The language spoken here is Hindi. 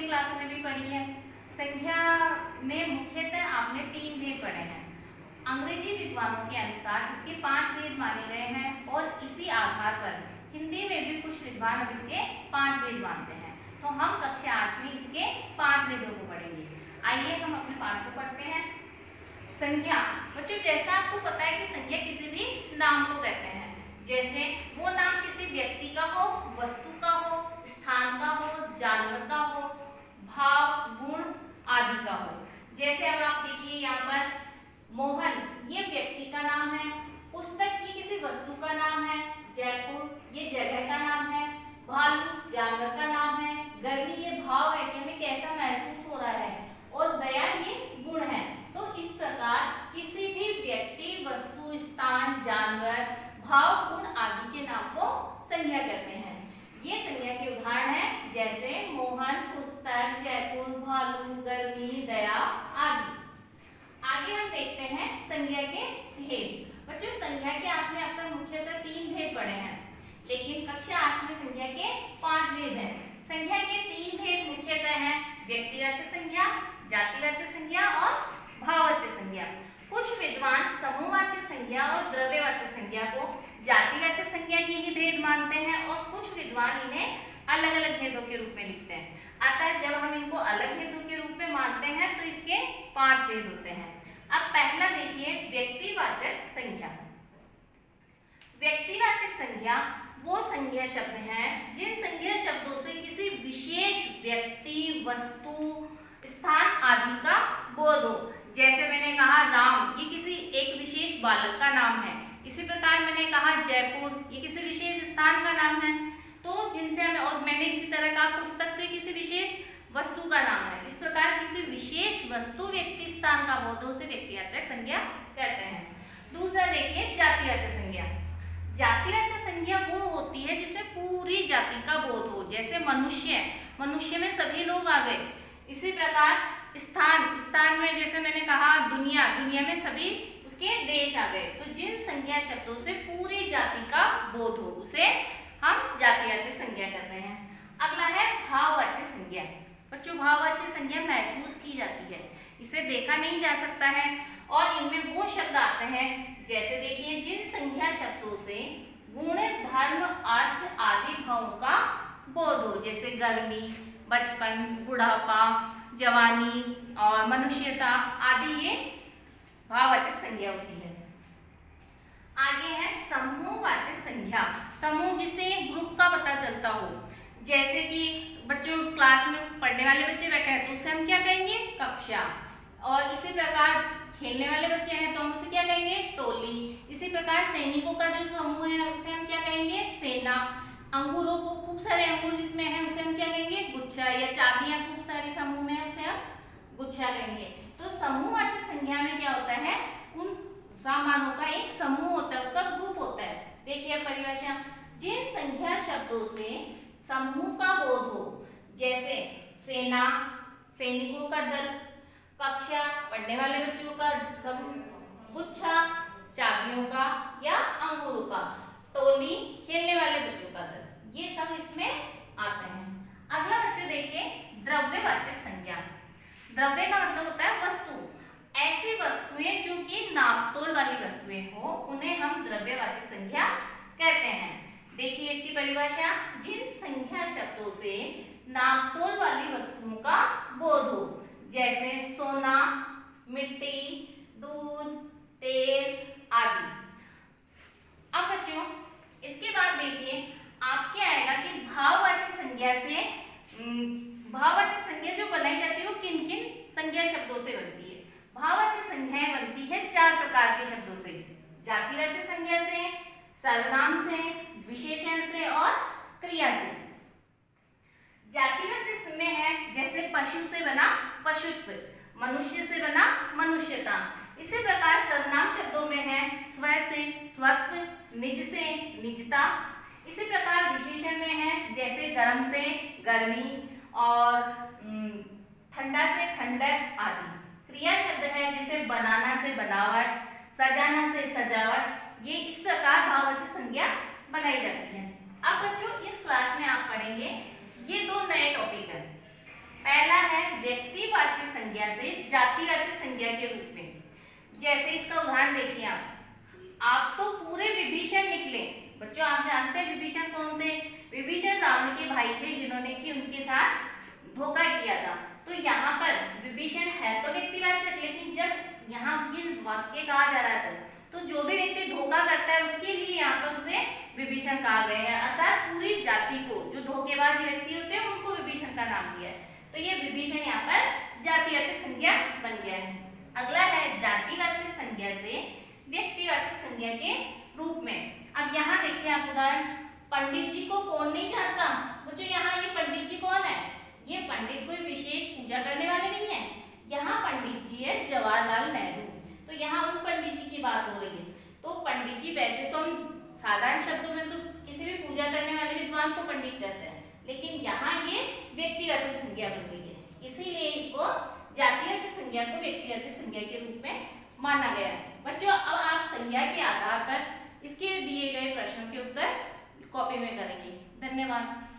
छोटी क्लासों में भी पढ़ी है। संख्या में मुख्यतः आपने 3 भेद पढ़े हैं। अंग्रेजी विद्वानों के अनुसार इसके 5 भेद माने गए हैं और इसी आधार पर हिंदी में भी कुछ विद्वान अब इसके 5 भेद मानते हैं। तो हम कक्षा 8 में इसके 5 भेदों को पढ़ेंगे। आइए हम अपने पाठ को पढ़ते हैं। संख्या बच्चों, जैसा आपको पता है कि संख्या किसी भी नाम को कहते हैं, जैसे वो नाम किसी व्यक्ति का हो, वस्तु का हो, स्थान का हो, जानवर का हो, भाव, गुण आदि का हो। जैसे अब आप देखिए यहाँ पर मोहन ये व्यक्ति का नाम है, पुस्तक ये किसी वस्तु का नाम है, जयपुर ये जगह का नाम है, भालू जानवर का नाम है, गर्मी ये भाव है कि हमें कैसा महसूस हो रहा है, और दया ये गुण है। तो इस प्रकार किसी भी व्यक्ति, वस्तु, स्थान, जानवर, भाव, गुण आदि के नाम को संज्ञा कहते हैं। ये संज्ञा के उदाहरण हैं, जैसे मोहन, पुस्तक, जयपुर, भालू, गर्मी, दया आदि। आगे हम देखते हैं संज्ञा के भेद। बच्चों, संज्ञा के आपने अब तक मुख्यतः 3 भेद पढ़े हैं, लेकिन कक्षा 8 में संज्ञा के 5 भेद हैं। संज्ञा के 3 भेद मुख्यतः हैं व्यक्तिवाचक संज्ञा, जातिवाचक संज्ञा और भाववाचक संज्ञा। कुछ विद्वान समूहवाचक संज्ञा और द्रव्यवाचक संज्ञा को जातिवाचक संज्ञा के ही भेद मानते हैं और कुछ विद्वान इन्हें अलग अलग भेदों के रूप में लिखते हैं। अतः जब हम इनको अलग भेदों के रूप में मानते हैं तो इसके 5 भेद होते हैं। अब पहला देखिए व्यक्तिवाचक संज्ञा। व्यक्तिवाचक संज्ञा वो संज्ञा शब्द हैं जिन संज्ञा शब्दों से किसी विशेष व्यक्ति, वस्तु, स्थान आदि का बोध हो। जैसे मैंने कहा राम ये किसी एक विशेष बालक का नाम है, इसी प्रकार मैंने कहा जयपुर ये किसी विशेष स्थान का नाम है। तो जिनसे हमें, और मैंने इसी तरह कहा पुस्तक तो किसी विशेष वस्तु का नाम है। इस प्रकार किसी विशेष वस्तु, व्यक्ति, स्थान का बोध हो उसे व्यक्तिवाचक संज्ञा कहते हैं। दूसरा देखिए जातिवाचक संज्ञा। जातिवाचक संज्ञा वो होती है जिसमें पूरी जाति का बोध हो, जैसे मनुष्य, मनुष्य में सभी लोग आ गए। इसी प्रकार स्थान, स्थान में जैसे मैंने कहा दुनिया, दुनिया में सभी उसके देश आ गए। तो जिन संज्ञा शब्दों से पूरी जाति का बोध हो उसे हम जातिवाचक संज्ञा कहते हैं। अगला है भाववाचक संज्ञा। बच्चों, भाववाचक संज्ञा महसूस की जाती है, इसे देखा नहीं जा सकता है और इनमें वो शब्द आते हैं, जैसे देखिए जिन संज्ञा शब्दों से गुण, धर्म, अर्थ आदि भावों का बोध हो, जैसे गर्मी, बचपन, बुढ़ापा, जवानी और मनुष्यता आदि ये भाववाचक संज्ञा होती है। आगे है समूहवाचक संज्ञा। समूह जिससे एक ग्रुप का पता चलता हो, जैसे कि बच्चों क्लास में पढ़ने वाले बच्चे बैठे हैं तो उसे हम क्या कहेंगे, कक्षा। और इसी प्रकार खेलने वाले बच्चे हैं तो हम उसे क्या कहेंगे, टोली। इसी प्रकार सैनिकों का जो समूह है उसे हम क्या कहेंगे, सेना। अंगूरों को, खूब सारे अंगूर जिसमें है उसे हम क्या कहेंगे, गुच्छा। या चाबियां खूब सारी समूह में है उसे हम गुच्छा कहेंगे। तो समूहवाचक संज्ञा में क्या होता है, उन सामानों का एक समूह होता है, उसका ग्रुप होता है। देखिए परिभाषा, जिन संख्या शब्दों से समूह का बोध हो, जैसे सेना सैनिकों का दल, कक्षा पढ़ने वाले बच्चों का समूह, गुच्छा चाबियों का या अंगूरों का, टोली खेलने वाले बच्चों का दल, ये सब इसमें आते हैं। अगला बच्चों देखिए द्रव्यवाचक संज्ञा। द्रव्य का मतलब होता है वस्तु। ऐसी वस्तुएं जो कि नापतोल वाली वस्तुएं हो उन्हें हम द्रव्यवाचक संज्ञा कहते हैं। देखिए इसकी परिभाषा, जिन संख्या शब्दों से नापतोल वाली वस्तुओं का बोध हो, जैसे सोना, मिट्टी, दूध, तेल आदि। अब बच्चों इसके बाद देखिए आप क्या आएगा कि भाववाचक संज्ञा से, भाववाचक संज्ञा जो बनाई जाती है वो किन किन संज्ञा शब्दों से बनती है। भाववाचक संज्ञाएं बनती है 4 प्रकार के शब्दों से, जातिवाचक संज्ञा से, सर्वनाम से, विशेषण से और क्रिया से। जातिवाचक संज्ञा है जैसे पशु से बना पशुत्व, मनुष्य से बना मनुष्यता। इसी प्रकार सर्वनाम शब्दों में है स्व से स्वत्व, निज से निजता। इसी प्रकार विशेषण में है जैसे गर्म से गर्मी और ठंडा से ठंडक आदि। क्रिया शब्द है जैसे बनाना से बनावट, सजाना से सजावट। ये इस प्रकार भाववाचक संज्ञा बनाई जाती है। अब बच्चों इस क्लास में आप पढ़ेंगे ये 2 नए टॉपिक हैं। पहला है व्यक्तिवाचक संज्ञा से जातिवाचक संज्ञा के रूप में। जैसे इसका उदाहरण देखिए आप तो पूरे विभीषण निकले। बच्चों आप जानते हैं विभीषण कौन थे? विभीषण रावण के भाई थे जिन्होंने कि उनके साथ धोखा किया था। तो यहाँ पर विभीषण है तो व्यक्तिवाचक, लेकिन जब यहाँ ये वाक्य कहा जा रहा था तो जो भी व्यक्ति धोखा करता है उसके लिए यहाँ पर उसे विभीषण कहा गया है, अर्थात पूरी जाति को जो धोखेबाज व्यक्ति होते हैं उनको विभीषण का नाम दिया है। तो ये विभीषण यहाँ पर जातिवाचक संज्ञा बन गया है। अगला है जातिवाचक संज्ञा से व्यक्तिवाचक संज्ञा के रूप में। अब यहाँ देखिए आप उदाहरण, पंडित जी को कौन नहीं जानता। बच्चों यहाँ ये पंडित जी कौन है? ये पंडित कोई विशेष पूजा करने वाले नहीं है। यहाँ पंडित जी है जवाहरलाल नेहरू। तो यहाँ उन पंडित जी की बात हो रही है। तो पंडित जी वैसे तो हम साधारण शब्दों में तो किसी भी पूजा करने वाले विद्वान को पंडित कहते हैं, लेकिन यहाँ ये व्यक्तिवाचक संज्ञा बन गई है, इसीलिए इसको जातिवाचक संज्ञा को व्यक्तिवाचक संज्ञा के रूप में माना गया है। बच्चों अब आप संज्ञा के आधार पर इसके दिए गए प्रश्नों के उत्तर कॉपी में करेंगे। धन्यवाद।